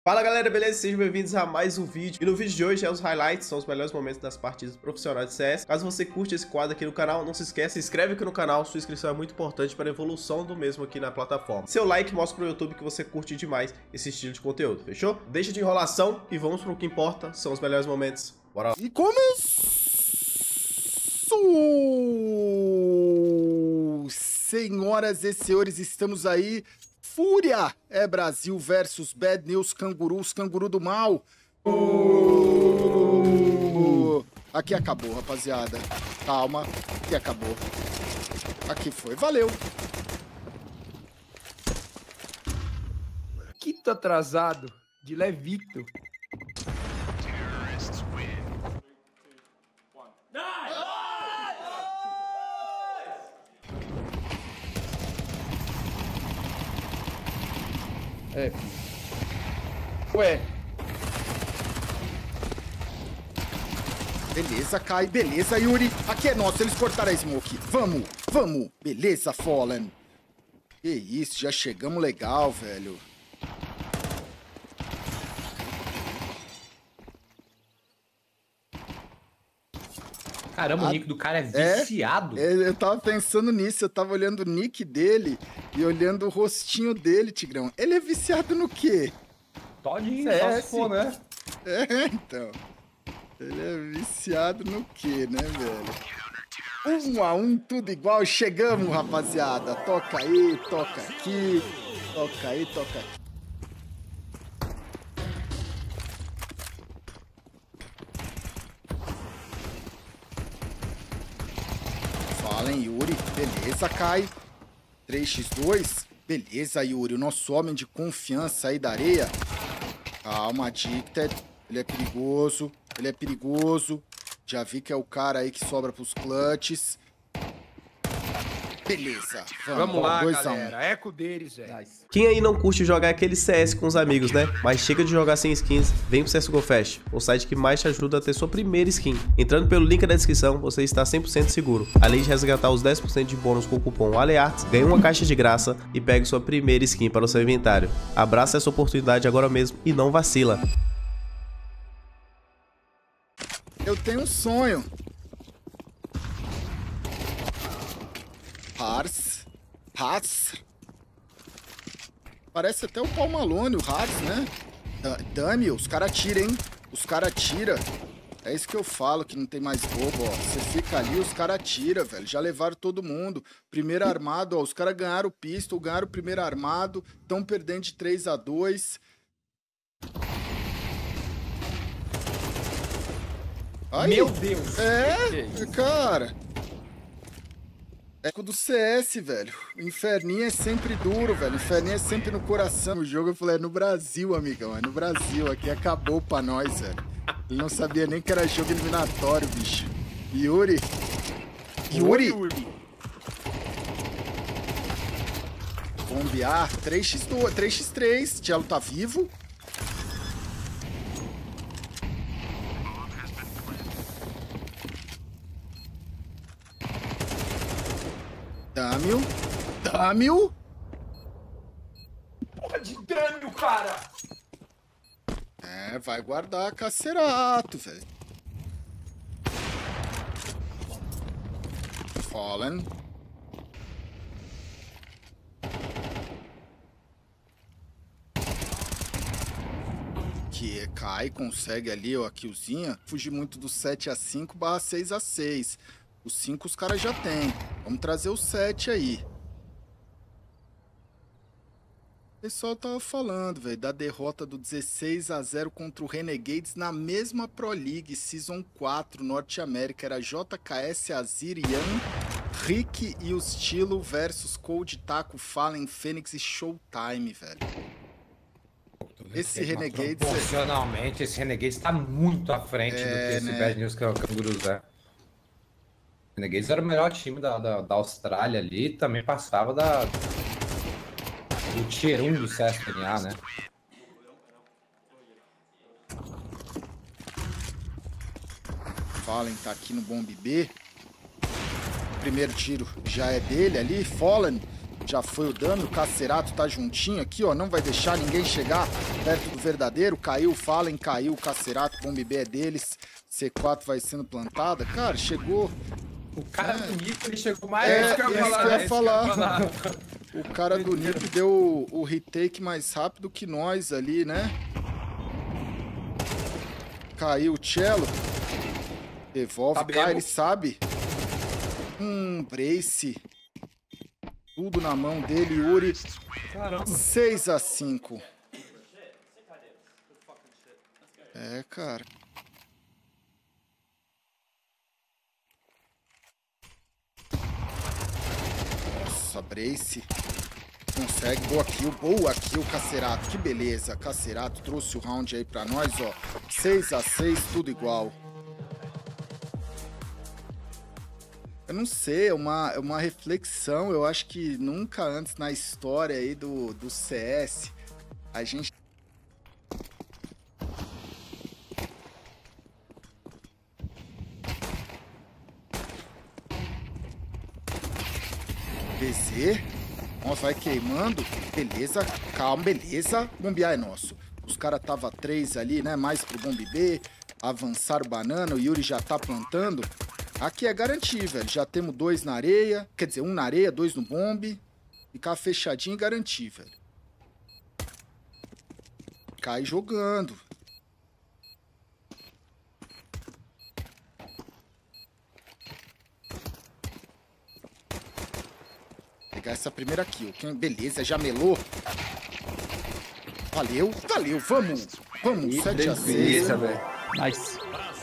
Fala galera, beleza? Sejam bem-vindos a mais um vídeo. E no vídeo de hoje os highlights, são os melhores momentos das partidas profissionais de CS. Caso você curte esse quadro aqui no canal, não se esqueça, se inscreve aqui no canal, sua inscrição é muito importante para a evolução do mesmo aqui na plataforma. Seu like mostra pro YouTube que você curte demais esse estilo de conteúdo, fechou? Deixa de enrolação e vamos pro que importa, são os melhores momentos. Bora lá. E começou! Senhoras e senhores, estamos aí. Fúria é Brasil versus Bad News Cangurus, canguru do mal. Aqui acabou, rapaziada. Calma, aqui acabou. Aqui foi, valeu. Quinto atrasado de Levito. É. Ué. Beleza, Kai. Beleza, Yuri. Aqui é nosso. Eles cortaram a smoke. Vamos, vamos. Beleza, Fallen. Que isso, já chegamos legal, velho. Caramba, o nick do cara é viciado. Eu tava pensando nisso, eu tava olhando o nick dele e olhando o rostinho dele, Tigrão. Ele é viciado no quê? Todinho, só se for, né? É, então. Ele é viciado no quê, né, velho? 1 a 1, tudo igual. Chegamos, rapaziada. Toca aí, toca aqui. Toca aí, toca aqui. Fallen, Yuri. Beleza, Kai. 3x2. Beleza, Yuri. O nosso homem de confiança aí da areia. Calma, Addicted. Ele é perigoso. Ele é perigoso. Já vi que é o cara aí que sobra pros clutches. Beleza. Vamos lá, 2 a 1. galera. Eco deles, velho. Nice. Quem aí não curte jogar aquele CS com os amigos, né? Mas chega de jogar sem skins, vem pro CSGO Fest, o site que mais te ajuda a ter sua primeira skin. Entrando pelo link da descrição, você está 100% seguro. Além de resgatar os 10% de bônus com o cupom ALEARTS, ganhe uma caixa de graça e pegue sua primeira skin para o seu inventário. Abraça essa oportunidade agora mesmo e não vacila. Eu tenho um sonho. Hars. Parece até o Paul Malone, o Hars, né? Dami, os caras atiram, hein? Os caras atiram. É isso que eu falo, que não tem mais bobo, ó. Você fica ali, os caras atiram, velho. Já levaram todo mundo. Primeiro armado, ó. Os caras ganharam o pistol, ganharam o primeiro armado. Estão perdendo de 3 a 2. Aí, Meu Deus! Cara. É do CS, velho. O inferninho é sempre duro, velho. O inferninho é sempre no coração. O jogo eu falei, é no Brasil, amigão. É no Brasil. Aqui acabou pra nós, velho. Ele não sabia nem que era jogo eliminatório, bicho. Yuri. Bombear. 3x2, 3x3. Cello tá vivo. Damiu. Porra de dano, cara. É, vai guardar Cacerato, velho. Fallen. Que cai, consegue ali, ó, a killzinha. Fugir muito do 7 a 5 barra 6 a 6. Os 5 os caras já tem. Vamos trazer o 7 aí. O pessoal tava falando, velho, da derrota do 16 a 0 contra o Renegades na mesma Pro League Season 4 Norte América. Era JKS, Azir, Yan, Rick e o Stilo versus Cold, Taco, Fallen, Fênix e Showtime, velho. Esse Renegades... Proporcionalmente, esse Renegades tá muito à frente do que esse né? Bad News Cangurus é. O Renegades era o melhor time da Austrália ali, também passava do Tier 1 do CSNA, né? Fallen tá aqui no bombe B. Primeiro tiro já é dele ali. Fallen já foi o dano. O Cacerato tá juntinho aqui, ó. Não vai deixar ninguém chegar perto do verdadeiro. Caiu o Fallen, caiu o Cacerato. Bomb B é deles. C4 vai sendo plantada. Cara, chegou... O cara do Nico, ele chegou mais... É, isso que eu ia falar. O cara do Nico deu o retake mais rápido que nós ali, né? Caiu o Cello. Devolve, cai, ele sabe. Brace. Tudo na mão dele, Yuri. Caramba. 6-5. É, cara. Nossa, Brace. Consegue. Boa kill, Cacerato. Que beleza. Cacerato trouxe o round aí pra nós, ó. 6-6, tudo igual. Eu não sei, é uma reflexão. Eu acho que nunca antes na história aí do CS a gente... BZ. Nossa, vai queimando. Beleza, calma, beleza. Bombear é nosso. Os caras tava 3 ali, né? Mais pro bombe B. Avançaram o banana. O Yuri já tá plantando. Aqui é garantir, velho. Já temos 2 na areia. Quer dizer, 1 na areia, 2 no bombe. Ficar fechadinho e garantir, velho. Cai jogando. Pegar essa primeira kill. Beleza, já melou. Valeu, valeu. Vamos. Vamos, 7-6. Beleza, velho. Nice.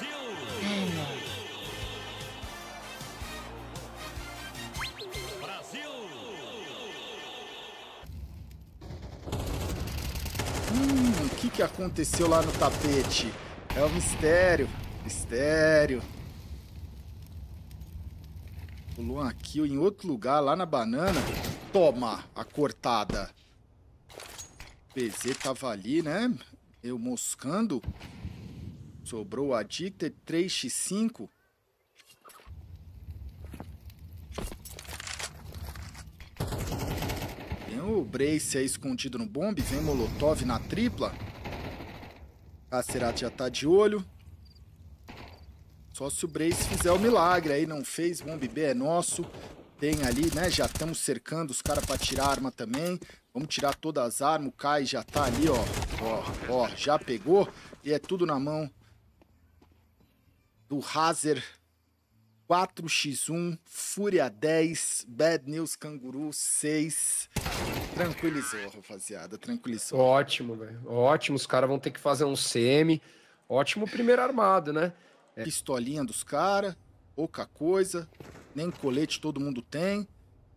O que aconteceu lá no tapete? É um mistério. Mistério. O Luan aqui em outro lugar, lá na banana. Toma a cortada. PZ tava ali, né? Eu moscando. Sobrou o Addicted 3x5. Tem o Brace aí escondido no bombe. Vem Molotov na tripla. Cacerato já tá de olho. Só se o Brace fizer o milagre. Aí não fez, bombe B é nosso. Tem ali, né? Já estamos cercando os caras pra tirar a arma também. Vamos tirar todas as armas. O Kai já tá ali, ó. Ó, já pegou. E é tudo na mão do Hazer. 4x1, Fúria 10, Bad News Canguru 6. Tranquilizou, rapaziada, tranquilizou. Ótimo, velho. Ótimo, os caras vão ter que fazer um CM. Ótimo primeiro armado, né? Pistolinha dos caras, pouca coisa. Nem colete todo mundo tem.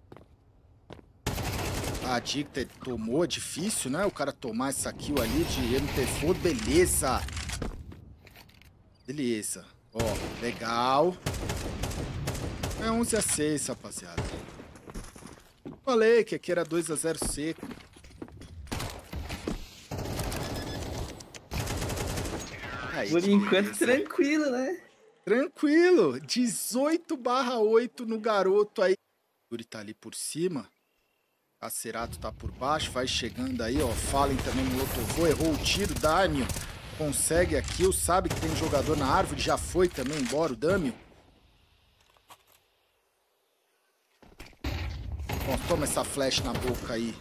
A Addicted tomou, difícil, né? O cara tomar essa kill ali de MP4, beleza. Beleza. Ó, legal. É 11-6, rapaziada. Falei que aqui era 2-0 seco. Aí, Por enquanto, tranquilo, né? Tranquilo. 18/8 no garoto aí. O Yuri tá ali por cima. Cacerato tá por baixo. Vai chegando aí, ó. Fallen também no Lotovô. Errou o tiro. Damio consegue a kill. Sabe que tem jogador na árvore. Já foi também embora o Damio. Ó, toma essa flash na boca aí.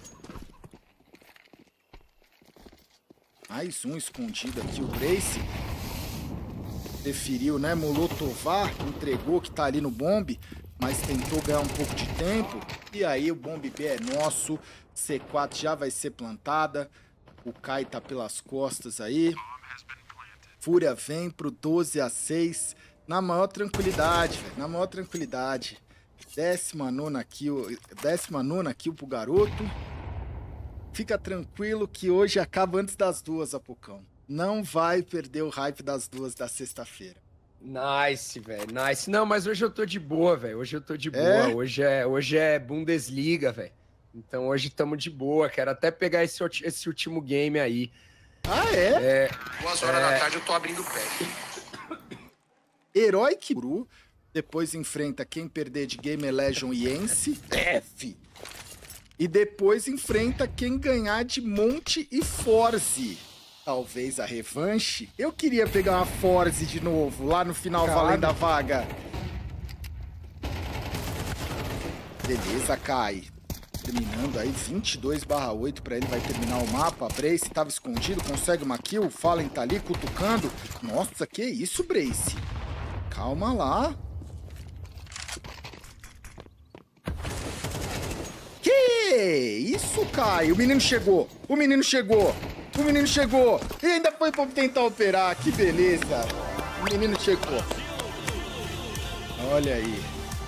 Mais um escondido aqui, o Brace. Preferiu, né, molotovar, entregou que tá ali no bombe, mas tentou ganhar um pouco de tempo. E aí o bombe B é nosso, C4 já vai ser plantada. O Kai tá pelas costas aí. Fúria vem pro 12-6 na maior tranquilidade, velho, na maior tranquilidade. 19ª kill pro garoto. Fica tranquilo que hoje acaba antes das 2, Apocão. Não vai perder o hype das 2 da sexta-feira. Nice, velho, nice. Não, mas hoje eu tô de boa, velho. Hoje eu tô de boa. É? Hoje é Bundesliga, velho. Então hoje tamo de boa. Quero até pegar esse último game aí. Ah, é? 2 horas da tarde eu tô abrindo o pé. Herói que depois enfrenta quem perder de Game Legion e Ence. F. E depois enfrenta quem ganhar de Monte e Forze. Talvez a revanche. Eu queria pegar uma Forze de novo, lá no final, valendo a vaga. Beleza, cai. Terminando aí, 22/8 pra ele, vai terminar o mapa. Brace tava escondido, consegue uma kill. Fallen tá ali, cutucando. Nossa, que isso, Brace? Calma lá. Que isso, Kai? O menino chegou. O menino chegou. O menino chegou. E ainda foi pra tentar operar. Que beleza. O menino chegou. Olha aí.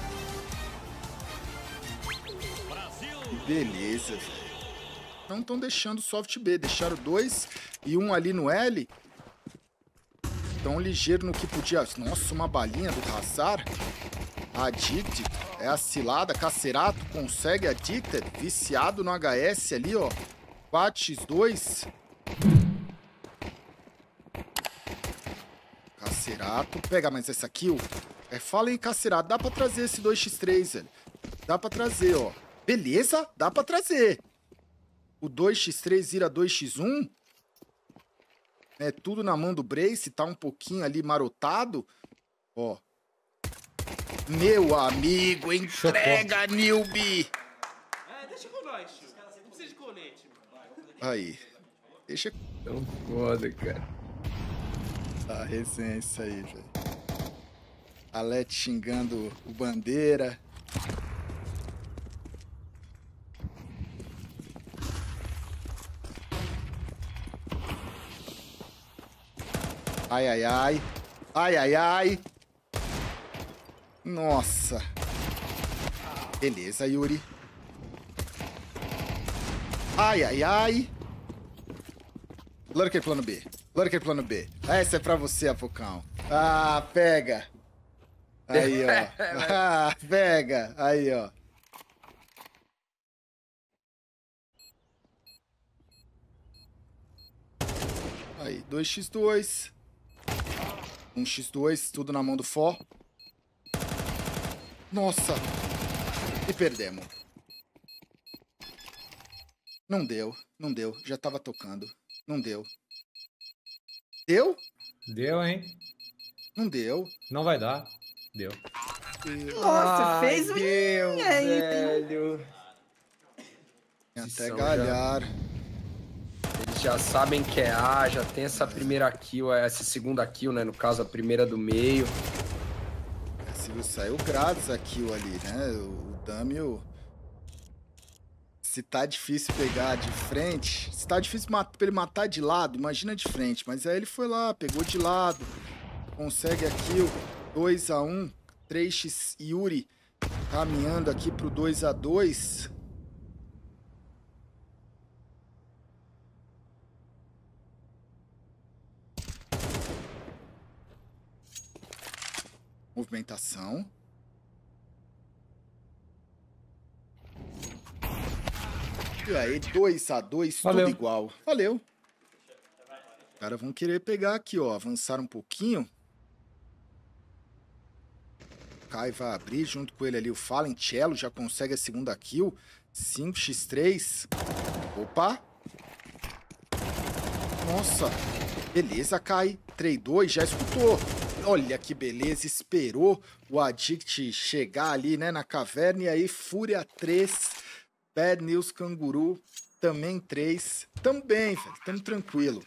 Que beleza, velho. Não estão deixando o soft B. Deixaram 2 e 1 ali no L. Tão ligeiro no que podia. Nossa, uma balinha do Hazard. Addicted. É a cilada. Cacerato consegue Addicted. Viciado no HS ali, ó. 4x2. Cacerato. Pega mais essa kill. Fala em Cacerato. Dá pra trazer esse 2x3, velho. Dá pra trazer, ó. Beleza? Dá pra trazer. O 2x3 vira 2x1. É tudo na mão do Brace. Tá um pouquinho ali marotado. Ó. Meu amigo, entrega, Nilby! Deixa com nós, tio. Não precisa de colete. Aí. Deixa... Tão foda, cara. A resenha é isso aí, velho. Alete xingando o Bandeira. Ai, ai, ai. Ai, ai, ai. Nossa. Beleza, Yuri. Ai, ai, ai. Lurker plano B. Lurker plano B. Essa é pra você, Apocão. Ah, pega. Aí, ó. Ah, pega. Aí, ó. Aí, 2x2. 1x2, tudo na mão do Fó. Nossa. E perdemos. Não deu, não deu. Já tava tocando. Não deu. Deu? Deu, hein? Não deu. Não vai dar. Deu. Nossa, fez um Deus, aí. velho. Até São galhar. Eles já sabem que é A, já tem essa primeira kill, essa segunda kill, né? No caso, a primeira do meio. Saiu grátis a kill ali, né? O Damio... Se tá difícil pegar de frente... Se tá difícil pra ele matar de lado, imagina de frente. Mas aí ele foi lá, pegou de lado. Consegue a kill. 2x1. 3x Yuri caminhando aqui pro 2x2. Movimentação. E aí, 2x2, tudo igual. Valeu. Os caras vão querer pegar aqui, ó. Avançar um pouquinho. O Kai vai abrir junto com ele ali. O Fallen Cello já consegue a segunda kill. 5x3. Opa. Nossa. Beleza, Kai. 3-2, já escutou. Olha que beleza, esperou o Addict chegar ali, né, na caverna. E aí, Fúria 3, Bad News Canguru, também 3. Também, velho, estamos tranquilo.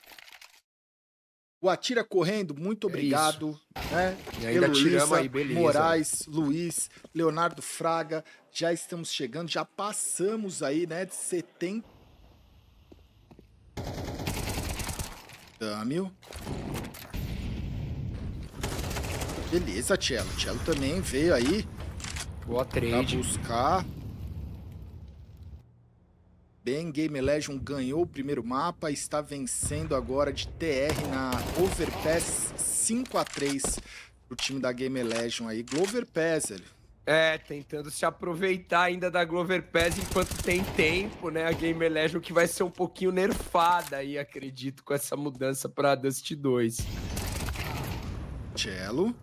O Atira Correndo, muito obrigado. Né? E ainda tiramos aí, beleza. Moraes, Luiz, Leonardo Fraga, já estamos chegando, já passamos aí, né, de 70. Damio. Beleza, Cello. Cello também veio aí. Boa trade. Pra buscar. Bem, Game Legend ganhou o primeiro mapa. Está vencendo agora de TR na Overpass 5x3 pro time da Game Legend aí. Glover Pass, velho. Tentando se aproveitar ainda da Glover Pass enquanto tem tempo, né? A Game Legend que vai ser um pouquinho nerfada aí, acredito, com essa mudança pra Dust 2. Cello.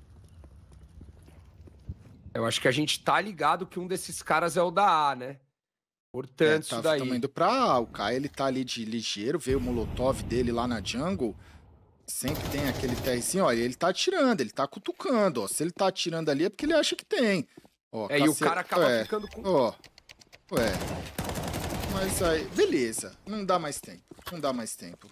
Eu acho que a gente tá ligado que um desses caras é o da A, né? Importante isso daí. Tamo indo pra A. O Kai, ele tá ali de ligeiro, veio o molotov dele lá na jungle. Sempre tem aquele TRzinho, ó, e ele tá atirando, ele tá cutucando, ó. Se ele tá atirando ali é porque ele acha que tem. Ó, e o cara acaba ficando com... Ó, mas aí, beleza, não dá mais tempo, não dá mais tempo.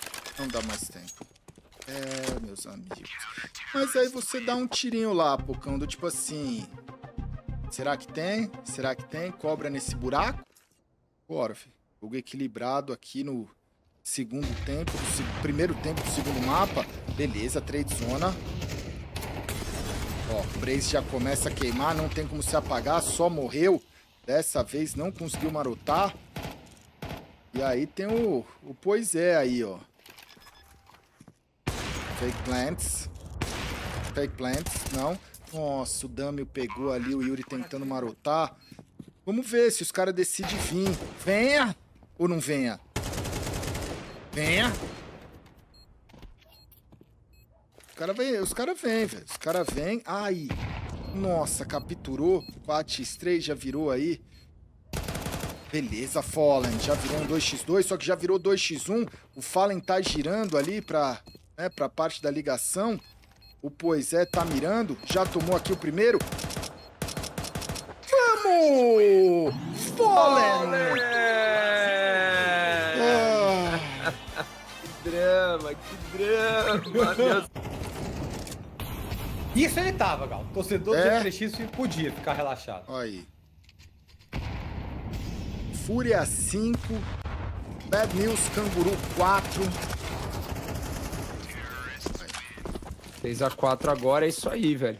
Meus amigos. Mas aí você dá um tirinho lá, Pocão, do tipo assim... Será que tem? Será que tem? Cobra nesse buraco? Bora, filho. Jogo equilibrado aqui no segundo tempo, primeiro tempo do segundo mapa. Beleza, trade zona. Ó, o Brace já começa a queimar, não tem como se apagar, só morreu. Dessa vez não conseguiu marotar. E aí tem o Pois é aí, ó. Fake plants. Não. Nossa, o Damio pegou ali, o Yuri tentando marotar. Vamos ver se os caras decidem vir. Venha ou não venha? Venha. Os caras vêm, velho. Os caras vêm. Ai. Nossa, capturou. 4x3 já virou aí. Beleza, Fallen. Já virou um 2x2, só que já virou 2x1. O Fallen tá girando ali pra parte da ligação. O Pois é tá mirando. Já tomou aqui o primeiro. Vamos! Fallen! Que drama, meu Deus. Isso ele tava, Gal. Torcedor do G3X podia ficar relaxado. Olha aí. Fúria 5. Bad News Canguru 4. 6x4 agora, é isso aí, velho.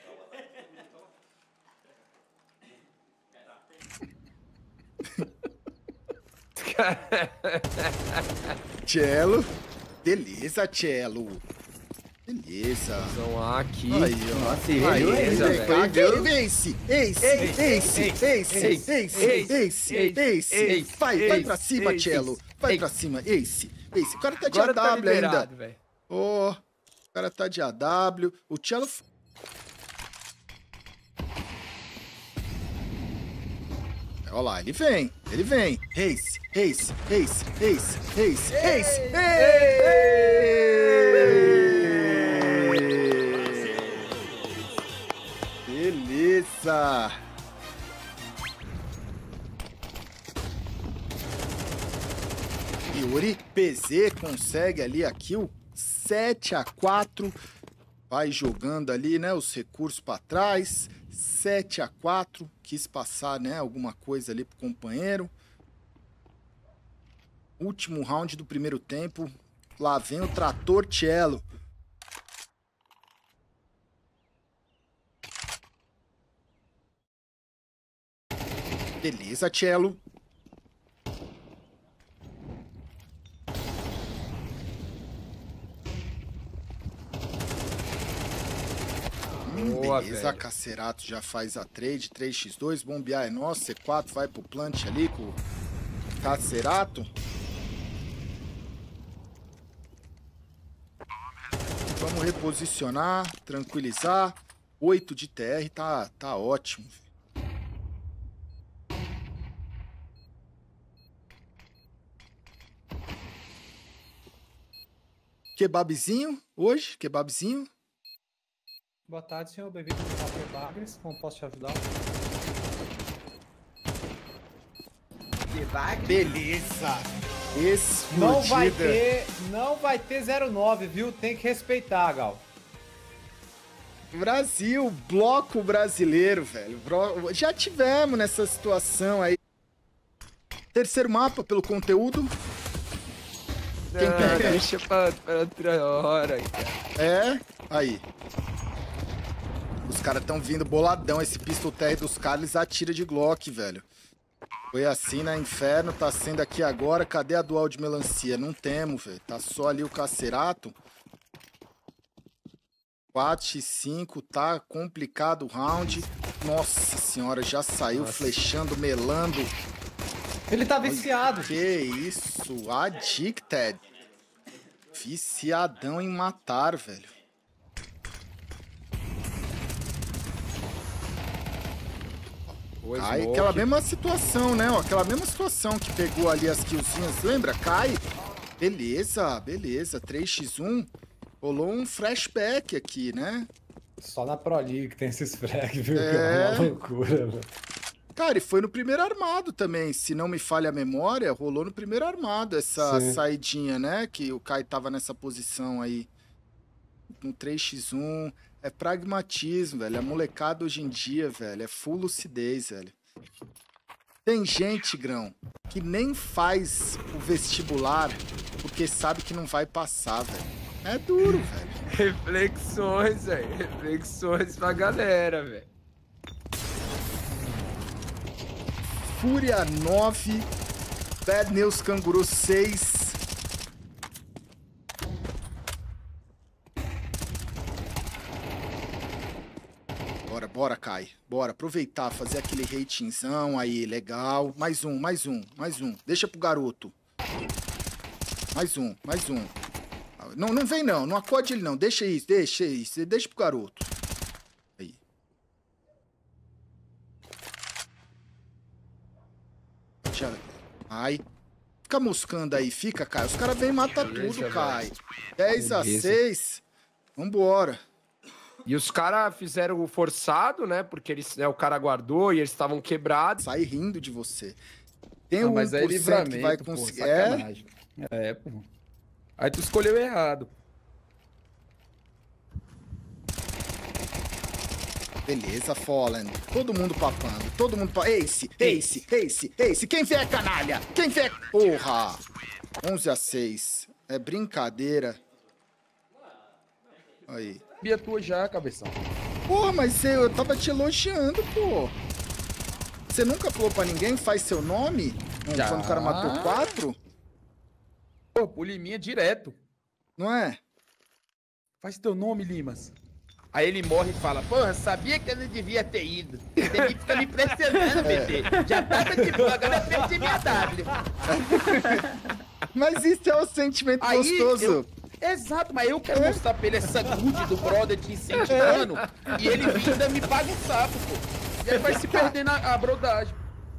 Cello. Beleza, Cello. Beleza. Vamos lá aqui. Aí, ó. Nossa, beleza, velho. Ace. Vai pra cima, Cello. Vai pra cima, Ace. O cara tá de agora AW tá ainda. Ó, o cara tá de AW. O Cello... Olha lá, ele vem. Ace. Beleza. Yuri PZ consegue ali a kill. 7x4. Vai jogando ali, né, os recursos para trás. 7x4. Quis passar, né, alguma coisa ali pro companheiro. Último round do primeiro tempo. Lá vem o trator Cello. Beleza, Cello. Boa, beleza, velho. Cacerato já faz a trade. 3x2, bombear é nosso. C4 vai pro plant ali com o Cacerato. Vamos reposicionar, tranquilizar. 8 de TR, tá ótimo. Kebabzinho hoje? Kebabzinho? Boa tarde, senhor. Bem-vindo ao Kebabs. Como posso te ajudar? Beleza. Não Explodida. não vai ter 09, viu? Tem que respeitar, Gal. Brasil, bloco brasileiro, velho. Já tivemos nessa situação aí. Terceiro mapa pelo conteúdo. Quem pega? Deixa pra outra hora, cara. Aí. Os caras tão vindo boladão. Esse pistol TR dos caras atira de Glock, velho. Foi assim na Inferno, tá sendo aqui agora. Cadê a dual de melancia? Não temos, velho. Tá só ali o Cacerato. 4x5, tá complicado o round. Nossa senhora, já saiu flechando, melando. Ele tá viciado. Que isso, addicted. Viciadão em matar, velho. Cai, aquela mesma situação, né? Ó, aquela mesma situação que pegou ali as killzinhas, lembra? Cai. Beleza, beleza. 3x1. Rolou um flashback aqui, né? Só na Pro League que tem esses frag, viu? É. Que é uma loucura, velho. Cara, e foi no primeiro armado também. Se não me falha a memória, rolou no primeiro armado essa saidinha, né? Que o Kai tava nessa posição aí. No 3x1. É pragmatismo, velho. A molecada hoje em dia, velho, é full lucidez, velho. Tem gente, Grão, que nem faz o vestibular porque sabe que não vai passar, velho. É duro, velho. Reflexões, velho. Reflexões pra galera, velho. Fúria 9. Bad News Canguru 6. Bora, Kai. Bora aproveitar, fazer aquele ratingzão aí, legal. Mais um. Deixa pro garoto. Mais um. Não vem não, não acode ele não. Deixa isso. Deixa pro garoto. Aí. Ai. Fica moscando aí, fica, Kai. Os caras vêm e matam tudo, Kai. 10-6. Vambora. E os caras fizeram o forçado, né? Porque eles, né, o cara guardou e eles estavam quebrados. Sai rindo de você. Tem Não, um mas é 1% livramento, que vai pô, conseguir. sacanagem. É, pô. Aí tu escolheu errado. Beleza, Fallen. Todo mundo papando. Todo mundo papando. Ace. Quem vê é canalha? Quem vê é... Porra. 11-6. É brincadeira. Aí. Bia tua já, cabeção. Porra, mas eu tava te elogiando, pô. Você nunca falou pra ninguém? Faz seu nome? Já. Quando o cara matou 4? Pô, pro Liminha direto. Não é? Faz teu nome, Limas. Aí ele morre e fala, porra, sabia que eu não devia ter ido. Você fica me pressionando, bebê. Já tava de boa, agora eu perdi minha W. Mas isso é o sentimento gostoso. Exato, mas eu quero mostrar pra ele essa good do brother te incentivando e ele ainda me paga um sapo, pô. E aí vai se perder a brodagem.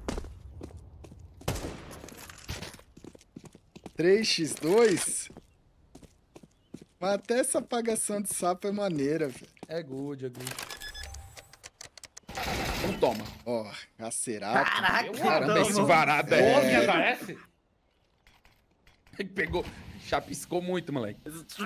3x2? Mas até essa apagação de sapo é maneira, velho. É good. Então toma. Ó, Cacerato. Caramba, esse varado é... Parece? Ele pegou... Chapiscou muito, moleque.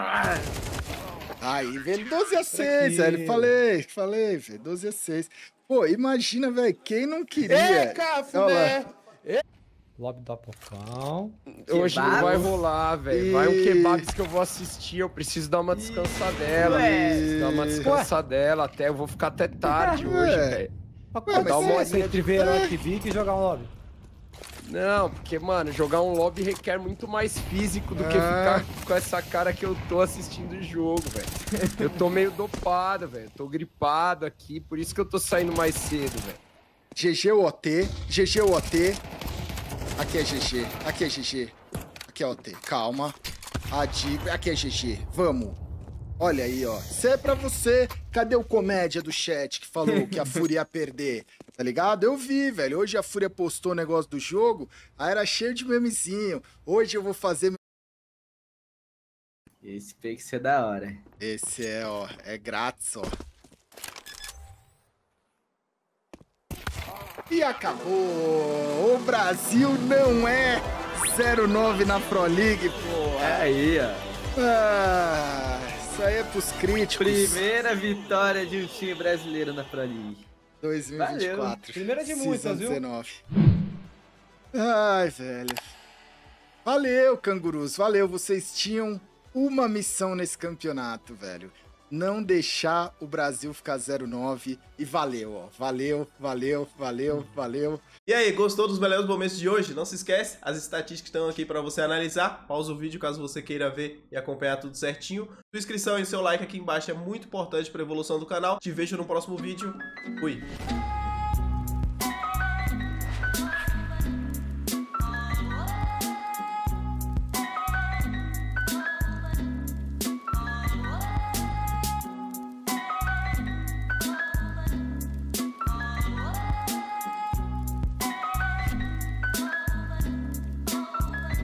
Aí, velho, 12-6, velho. Falei, velho, 12-6. Pô, imagina, velho, quem não queria... Café! Lobby do Apocão. Hoje não vai rolar, velho. Vai um kebabs que eu vou assistir. Eu preciso dar uma descansadela. Dar uma descansadela até. Eu vou ficar até tarde hoje, velho. Vou dar uma horinha de ver aqui e jogar um lobby. Não, porque, mano, jogar um lobby requer muito mais físico do que ficar com essa cara que eu tô assistindo o jogo, velho. Eu tô meio dopado, velho. Tô gripado aqui, por isso que eu tô saindo mais cedo, velho. GG-OT. Aqui é GG, aqui é OT, calma. Aqui é GG, vamos. Olha aí, ó. Isso é pra você. Cadê o comédia do chat que falou que a Fúria ia perder? Tá ligado? Eu vi, velho. Hoje a Fúria postou o negócio do jogo, aí era cheio de memezinho. Hoje eu vou fazer... Esse pix é da hora. Esse é, ó, é grátis, ó. E acabou! O Brasil não é 0-9 na Pro League, pô. Aí, ó. Ah, isso aí é pros críticos. Primeira vitória de um time brasileiro na Pro League. 2024. Valeu. Primeira de muitas, viu? 19. Ai, velho. Valeu, cangurus. Valeu. Vocês tinham uma missão nesse campeonato, velho. Não deixar o Brasil ficar 0-9. E valeu, ó. Valeu. E aí, gostou dos melhores momentos de hoje? Não se esquece, as estatísticas estão aqui para você analisar. Pausa o vídeo caso você queira ver e acompanhar tudo certinho. Sua inscrição e seu like aqui embaixo é muito importante para a evolução do canal. Te vejo no próximo vídeo. Fui!